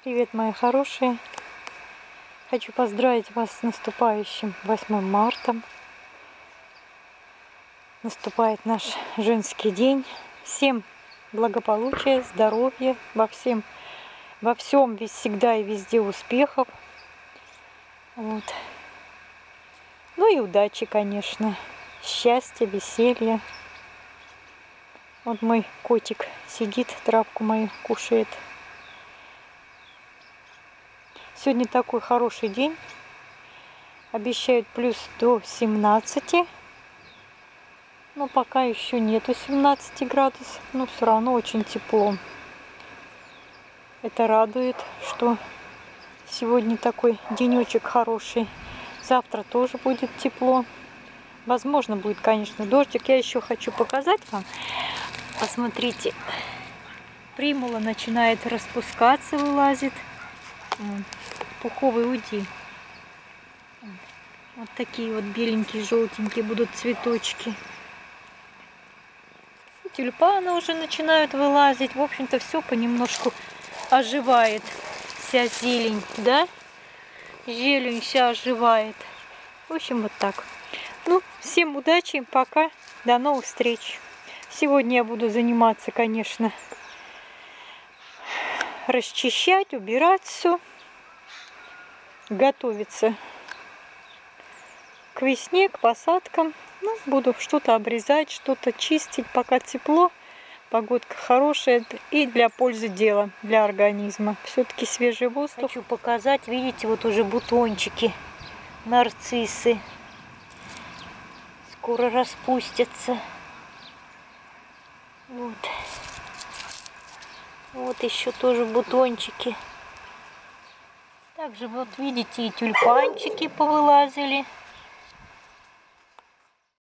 Привет, мои хорошие! Хочу поздравить вас с наступающим 8 марта. Наступает наш женский день. Всем благополучия, здоровья, во всем, всегда и везде успехов. Вот. Ну и удачи, конечно. Счастья, веселья. Вот мой котик сидит, травку мою кушает. Сегодня такой хороший день. Обещают плюс до 17. Но пока еще нету 17 градусов. Но все равно очень тепло. Это радует, что сегодня такой денечек хороший. Завтра тоже будет тепло. Возможно, будет, конечно, дождик. Я еще хочу показать вам. Посмотрите. Примула начинает распускаться, вылазит. Пуховый уйди. Вот такие вот беленькие, желтенькие будут цветочки. Тюльпаны уже начинают вылазить. В общем-то, все понемножку оживает. Вся зелень, да? Зелень вся оживает. В общем, вот так. Ну, всем удачи, пока, до новых встреч. Сегодня я буду заниматься, конечно, расчищать, убирать все, готовиться к весне, к посадкам. Ну, буду что-то обрезать, что-то чистить, пока тепло, погодка хорошая и для пользы дела, для организма. Все-таки свежий воздух. Хочу показать, видите, вот уже бутончики, нарциссы. Скоро распустятся. Вот. Вот еще тоже бутончики. Также вот видите, и тюльпанчики повылазили.